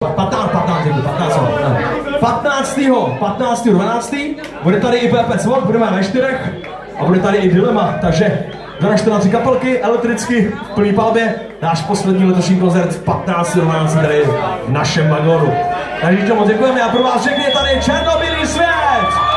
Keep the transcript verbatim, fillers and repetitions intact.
patnáct, patnáct, patnáct, patnáctého patnáctého dvanáctého bude tady i P P Sword, budeme ve čtyřech a bude tady i Dilema, takže dvanačté na tři kapelky, elektricky, v plný palbě, náš poslední letošní koncert v patnáctého dvanáctého tady v našem Magoru. Takže moc děkujeme a pro vás všechny je tady Černobylý svět!